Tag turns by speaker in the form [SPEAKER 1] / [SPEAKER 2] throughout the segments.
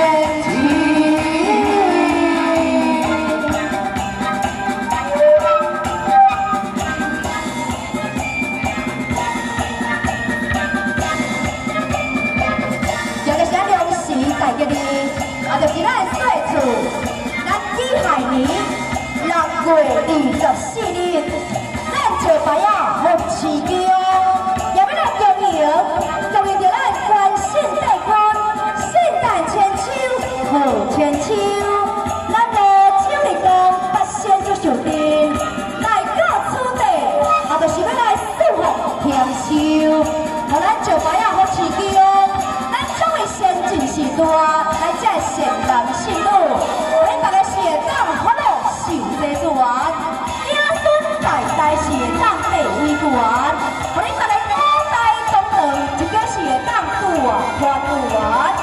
[SPEAKER 1] 就是咱的岁数，咱己亥年6月24日，咱石牌啊福市桥，也要来恭迎着咱关圣帝君圣诞千秋贺千秋，咱的秋日公八仙足寿殿来到此地，也就是要来祝福添寿，互咱石牌啊福市桥。 先进时代，来这善男信女，咱大家是会当欢乐受济主元，子孙代代是会当地位主元，互恁大家古代同堂，一个是会当主元团主元。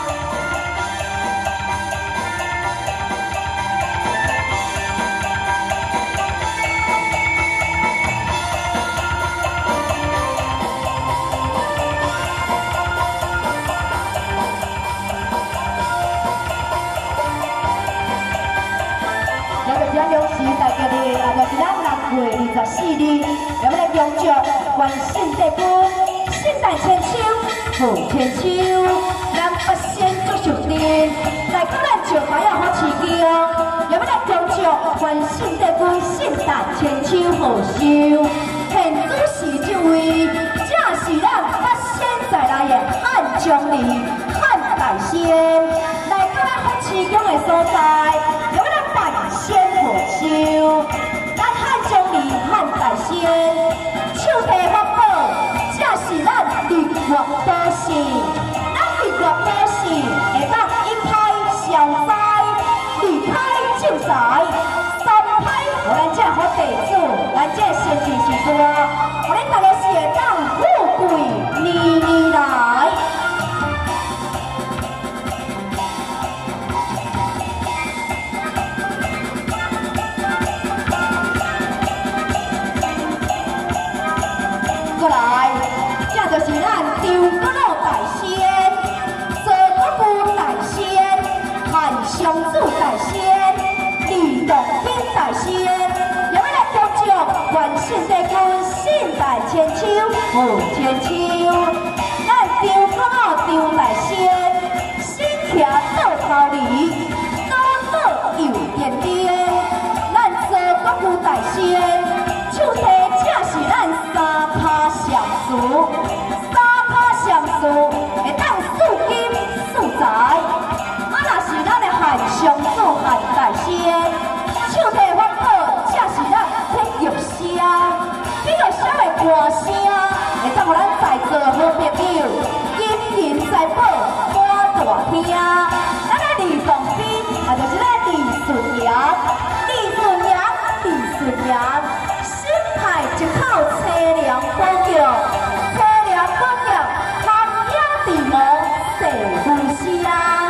[SPEAKER 1] 大家的啊，就是咱6月24日，咱们来恭祝关圣帝君圣诞千秋贺千秋，咱八仙足寿殿来到咱石牌啊福市桥，咱们来恭祝关圣帝君圣诞千秋贺寿。现主事这位，正是咱八仙在来的汉将领汉大仙，来到咱福市桥的所在，咱们来办仙贺寿。 汉大仙，手提法宝，这是咱日月宝士。咱日月宝士会当一拍消灾，二拍救财，三拍互咱这好地主，咱这先进时代，互恁大家是会当富贵年年来。 过来，这就是咱张国老大仙、周国富大仙、汉襄祖大仙、李洞宾大仙，也要来恭祝关圣帝君圣诞千秋贺千秋。咱张国老张大仙身骑倒头犁，倒倒又颠颠。咱周国富大仙手提正是咱三拍相术，三拍相术会当树金树财。啊，若是咱的汉襄祖汉大仙，手提法宝正是咱铁玉声，铁玉声的歌声会当互咱在座好朋友金银财宝满大厅。咱的李洞宾，也就是咱李顺阳，李顺阳，李顺阳。 一口清凉宝药，清凉宝药，含养地毛，细无声。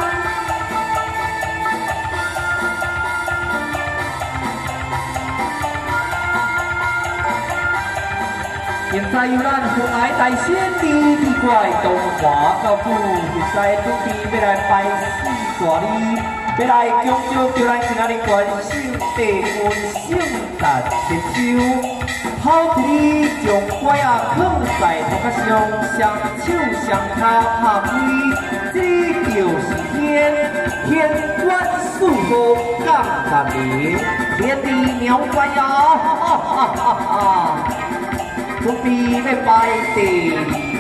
[SPEAKER 2] 现在由咱父爱大仙李奇怪东华教主，现在准备要来拜四大礼，要来恭祝着咱今仔日关圣帝君圣诞千秋。 好天将拐啊放在头壳上，双手双脚拍开，这就是天官赐福降万灵，天地妙乖啊！准备要拜地，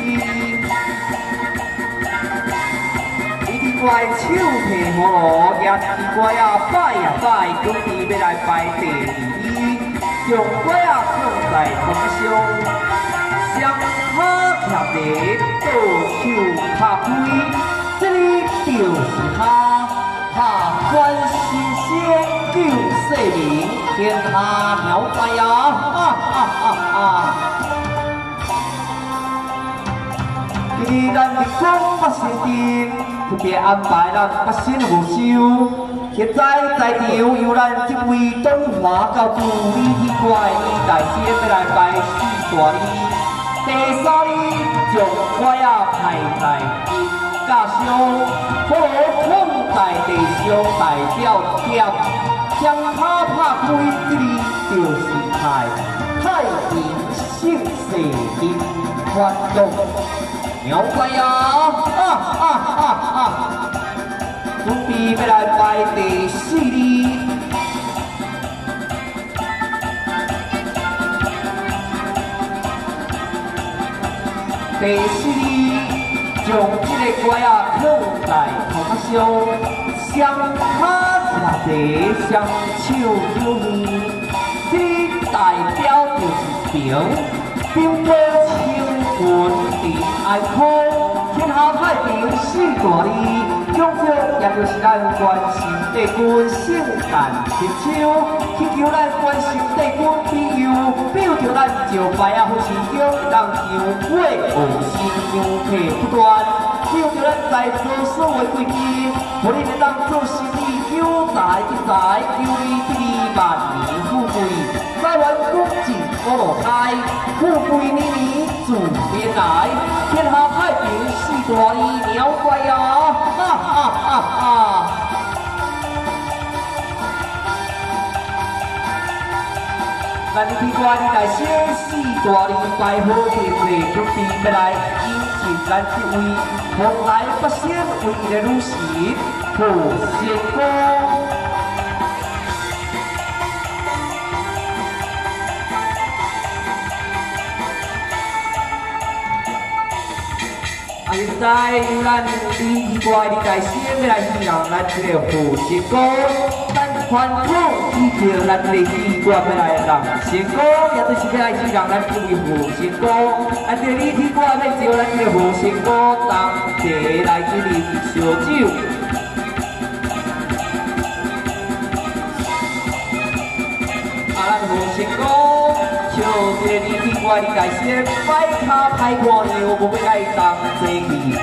[SPEAKER 2] 你乖手提葫芦，也是乖啊拜啊拜，准备要来拜地。 用拐啊放在头上，双脚站立，倒手拍开，这里就是他，关心仙救世民，天下妙哉啊！今日咱日光八仙殿，特别安排咱八仙无收。 现在在场由咱这位东华教主李奇怪李大仙要来拜四大礼。第三礼将拐啊排在金架上，好放大地上代表剑，将他拍开，这里就是太平盛世的活动。妖怪准备要来拜第四哩。第四哩，将这个怪放在头壳上，双脚插地，双手摇耳，这代表就是平波清云平安康，天下太平四大利。总之，也就是咱关心帝君圣诞祈求，祈求咱关心帝君庇佑，庇佑着咱招牌好事情会当扬火旺新阳气不断，庇佑着咱在座所有贵宾，互你会当做生意久财一财，求你吉利万年富贵，财源广进五路开，富贵年年自边来，天下太平四大利，鸟怪咱天官来小四大利拜好平地，准备要来迎接咱这位蓬莱八仙唯一的女神普仙公。现在由咱李奇怪的大仙要来欣赏咱这个普仙公，咱传统以及咱这个奇怪要来让仙公，也就是要来欣赏咱这位普仙公。咱这个李奇怪要招咱这个普仙公，当地来这里烧酒。咱普仙公。笑这个李奇怪的大仙，摆卡歹看样，无要爱当坐去。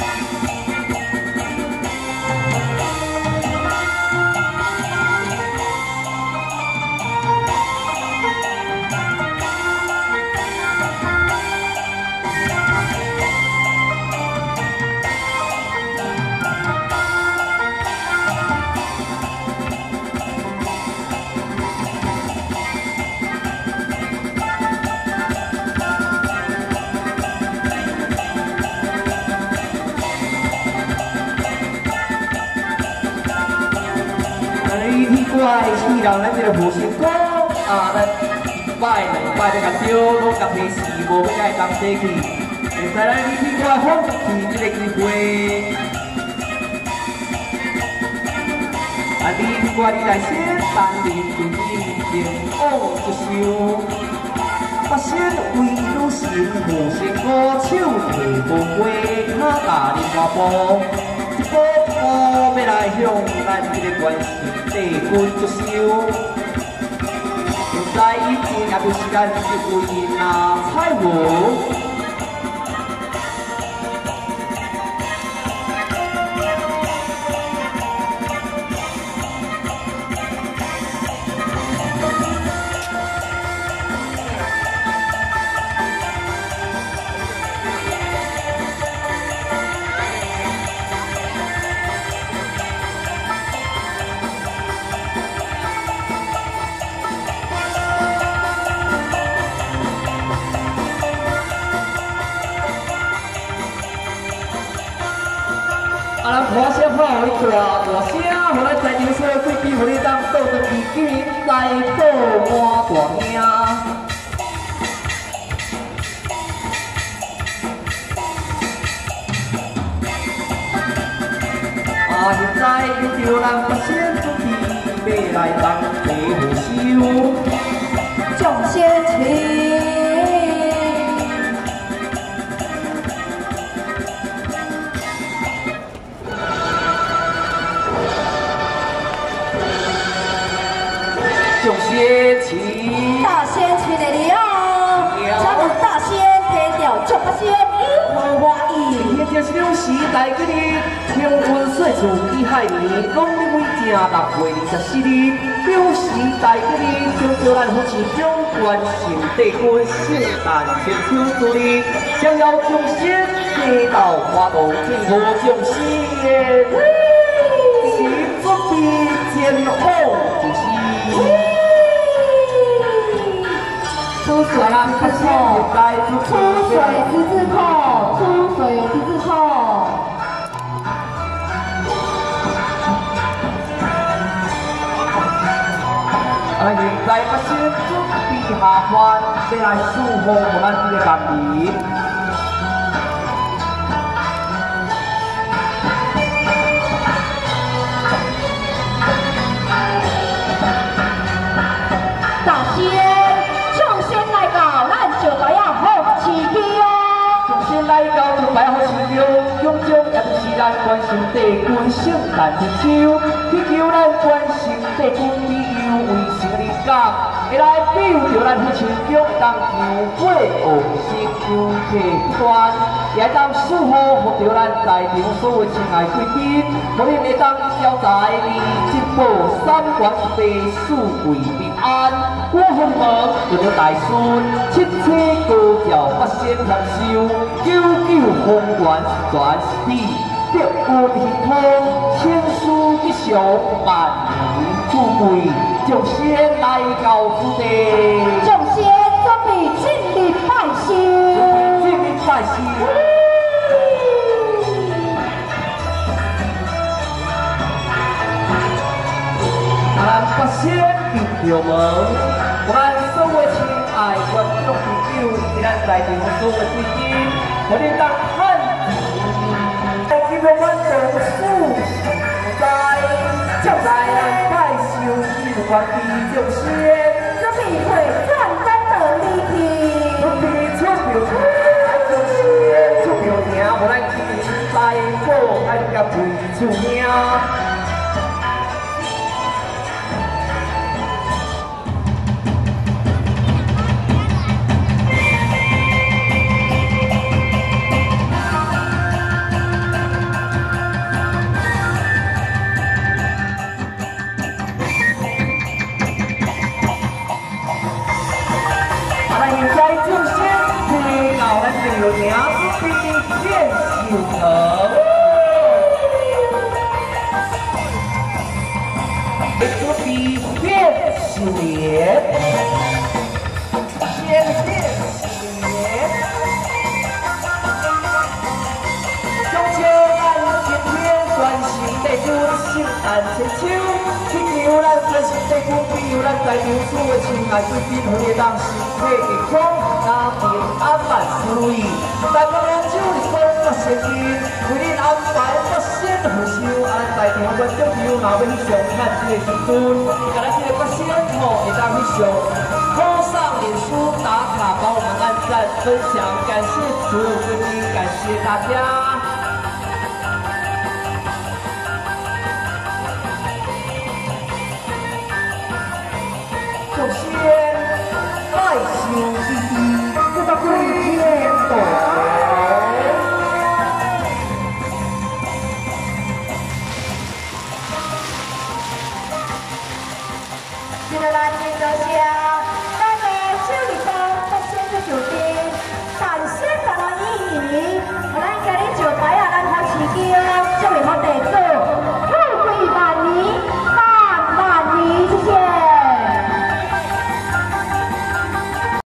[SPEAKER 2] 希望咱这个普仙公咱拜两拜就甲烧，我甲平时无要爱当坐去，会使咱李奇怪放弃这个机会。李奇怪你来先当年对你前往一首，八仙为女神普仙公，手提无花，脚踏莲花步，一步步要来向咱这个关心。帝君就烧，就在以前也就是咱一位那彩虹。咱花声炮互你大声，互咱在场所有贵宾，互你当倒转去，今年来倒满大兄。现在有着咱八仙准备要来当地护修，
[SPEAKER 1] 众仙情。
[SPEAKER 2] 众仙情，
[SPEAKER 1] 大仙情的了，请问大仙提调众八仙如何欢迎？
[SPEAKER 2] 迄就是两时代嗰日，天温岁次己亥年，农历为正6月24日，两时代嗰日，将招咱府市长关心帝君圣诞千秋之日，想要众仙齐到花道，祝福众仙。 备前后一时。
[SPEAKER 1] 出水之字口，出水之字口，出水之字口。
[SPEAKER 2] 现在我先准备下番，要来祝福我们这个男人。
[SPEAKER 1] 大仙，众仙来到，咱就该要好市区哦。
[SPEAKER 2] 众仙来到，就摆好市场，永将也是咱关心地君圣诞之秋，祈求咱关心地君庇佑为生日感，会来庇佑着咱夫妻宫当求过学习求客端，也当守护着咱在场所有亲爱贵宾，互恁会当消灾利进步，三观地四贵平安。我奉问就着大孙，七七高调八仙合寿，九九风源全是地，德运亨通，千书吉祥，万年富贵，众仙来到此地。
[SPEAKER 1] 众仙准备尽力拜寿，
[SPEAKER 2] 尽力拜寿。咱八仙进着门，咱所有亲爱观众朋友，是咱在场所有贵宾，我哋当看今日我同事在，就在拜寿日关闭众仙，
[SPEAKER 1] 准备会战争的离去。
[SPEAKER 2] 准备出票众仙，出票名，无咱今日来过，爱甲陪出名。有名必定见寿成，准备变寿年，先变寿年。中秋咱今天专心地君圣诞千秋，祈求咱专心地君庇佑咱在场所有亲爱贵宾，互你当身体健康，家庭安万事如意。在我们手里过八仙日，为恁安排八仙福寿，咱在场观众朋友若要去上看这个时阵，甲咱这个八仙吼会当去上好上脸书打卡，帮我们按赞分享，感谢所有贵宾，感谢大家。